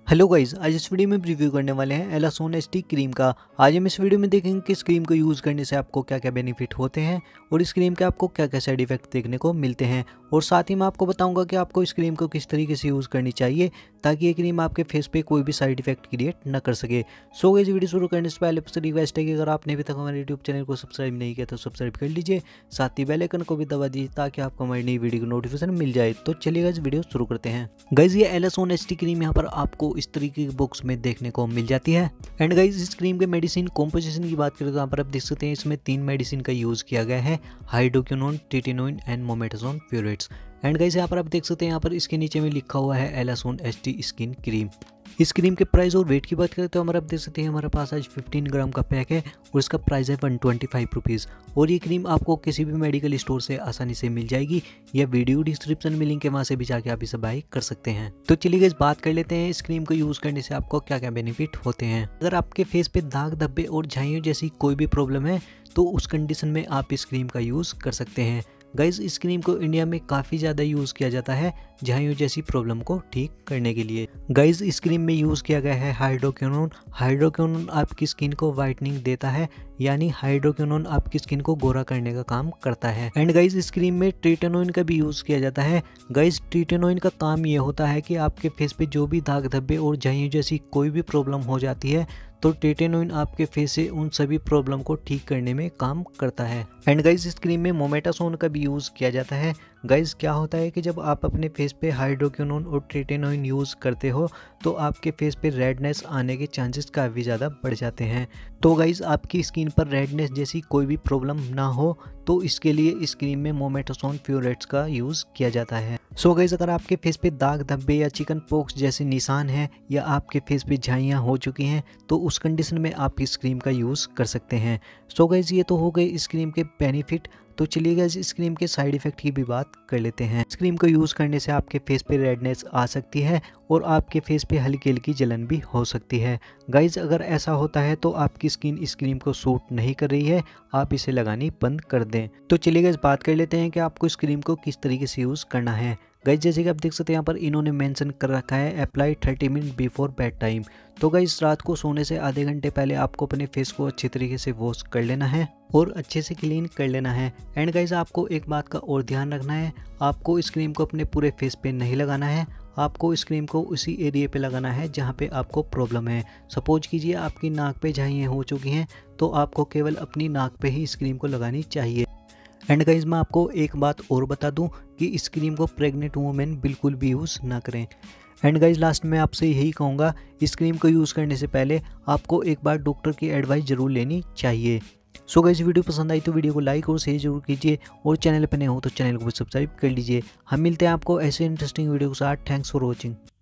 Hello guys, आज इस video में रिव्यू करने वाले हैं एलासोन एसटी क्रीम का। आज हम इस वीडियो में देखेंगे कि इस क्रीम को यूज़ करने से आपको क्या क्या बेनिफिट होते हैं और इस क्रीम के आपको क्या क्या साइड इफेक्ट देखने को मिलते हैं। और साथ ही मैं आपको बताऊंगा कि आपको इस क्रीम को किस तरीके से यूज़ करनी चाहिए ताकि ये क्रीम आपके फेस पे कोई भी साइड इफेक्ट क्रिएट न कर सके। सो गाइस, वीडियो शुरू करने से पहले आपसे रिक्वेस्ट है कि अगर आपने अभी तक हमारे यूट्यूब चैनल को सब्सक्राइब नहीं किया तो सब्सक्राइब कर लीजिए, साथ ही बेल आइकन को भी दबा दीजिए ताकि आपको हमारी नई वीडियो की नोटिफिकेशन मिल जाए। तो चलिए गाइस, वीडियो शुरू करते हैं। गाइस, ये एलासोन एसटी क्रीम यहाँ पर आपको इस तरीके की बॉक्स में देखने को मिल जाती है। एंड गाइस, इस क्रीम के मेडिसिन कॉम्पोजिशन की बात करें तो यहाँ पर आप देख सकते हैं इसमें 3 मेडिसिन का यूज किया गया है, hydroquinone, tretinoin and mometasone furoates. And guys, यहाँ पर आप देख सकते हैं यहाँ पर इसके नीचे में लिखा हुआ है एलासोन एसटी स्किन क्रीम। इस क्रीम के प्राइस और वेट की बात करें तो हमारा आप देख सकते हैं हमारे पास आज 15 ग्राम का पैक है और इसका प्राइस है 125 रुपीज़। और ये क्रीम आपको किसी भी मेडिकल स्टोर से आसानी से मिल जाएगी या वीडियो डिस्क्रिप्शन में लिंक है, वहाँ से भी जाके आप इसे बाय कर सकते हैं। तो चलिए गाइस, बात कर लेते हैं इस क्रीम को यूज़ करने से आपको क्या क्या बेनिफिट होते हैं। अगर आपके फेस पे दाग धब्बे और झाइयों जैसी कोई भी प्रॉब्लम है तो उस कंडीशन में आप इस क्रीम का यूज़ कर सकते हैं। गाइस, इस क्रीम को इंडिया में काफ़ी ज़्यादा यूज़ किया जाता है झाइयों जैसी प्रॉब्लम को ठीक करने के लिए। गाइस, इस क्रीम में यूज़ किया गया है हाइड्रोक्विनोन। हाइड्रोक्विनोन आपकी स्किन को वाइटनिंग देता है, यानी हाइड्रोक्विनोन आपकी स्किन को गोरा करने का काम करता है। एंड गाइस, इस क्रीम में ट्रिटेनोइन का भी यूज़ किया जाता है। गाइस, ट्रिटेनोइन का काम ये होता है कि आपके फेस पे जो भी दाग धब्बे और झाइयों जैसी कोई भी प्रॉब्लम हो जाती है तो ट्रिटेनोइन आपके फेस से उन सभी प्रॉब्लम को ठीक करने में काम करता है। एंड गाइस, इस क्रीम में मोमेटासोन का भी यूज़ किया जाता है। गाइस, क्या होता है कि जब आप अपने फेस पे हाइड्रोक्विनोन और ट्रिटेनोइन यूज़ करते हो तो आपके फेस पे रेडनेस आने के चांसेस काफ़ी ज़्यादा बढ़ जाते हैं। तो गाइस, आपकी स्किन पर रेडनेस जैसी कोई भी प्रॉब्लम ना हो तो इसके लिए इस क्रीम में मोमेटासोन फ्यूरेट्स का यूज़ किया जाता है। सो गाइस, अगर आपके फेस पे दाग धब्बे या चिकन पॉक्स जैसे निशान हैं या आपके फेस पे झाइयाँ हो चुकी हैं तो उस कंडीशन में आप इस क्रीम का यूज़ कर सकते हैं। सो गाइस, ये तो हो गए इस क्रीम के बेनिफिट। तो चलिए गाइस, इस क्रीम के साइड इफेक्ट की भी बात कर लेते हैं। इस क्रीम को यूज़ करने से आपके फेस पे रेडनेस आ सकती है और आपके फेस पे हल्की हल्की जलन भी हो सकती है। गाइस, अगर ऐसा होता है तो आपकी स्किन इस क्रीम को सूट नहीं कर रही है, आप इसे लगानी बंद कर दें। तो चलिए गाइस, बात कर लेते हैं कि आपको इस क्रीम को किस तरीके से यूज़ करना है। गाइस, जैसे कि आप देख सकते हैं यहाँ पर इन्होंने मेंशन कर रखा है apply 30 minute before bed time. तो गाइस, रात को सोने से आधे घंटे पहले आपको अपने फेस को अच्छे तरीके से वॉश कर लेना है और अच्छे से क्लीन कर लेना है। एंड गाइस, आपको एक बात का और ध्यान रखना है, आपको इस क्रीम को अपने पूरे फेस पे नहीं लगाना है, आपको इस क्रीम को उसी एरिया पे लगाना है जहाँ पे आपको प्रॉब्लम है। सपोज कीजिए आपकी नाक पे झाइयाँ हो चुकी हैं तो आपको केवल अपनी नाक पे ही इस क्रीम को लगानी चाहिए। एंड गाइस, मैं आपको एक बात और बता दूं कि इस क्रीम को प्रेग्नेंट वुमेन बिल्कुल भी यूज़ ना करें। एंड गाइस, लास्ट में आपसे यही कहूँगा, इस क्रीम को यूज़ करने से पहले आपको एक बार डॉक्टर की एडवाइस ज़रूर लेनी चाहिए। सो गाइस, वीडियो पसंद आई तो वीडियो को लाइक और शेयर जरूर कीजिए और चैनल पर नए हो तो चैनल को सब्सक्राइब कर लीजिए। हम मिलते हैं आपको ऐसे इंटरेस्टिंग वीडियो के साथ। Thanks for watching.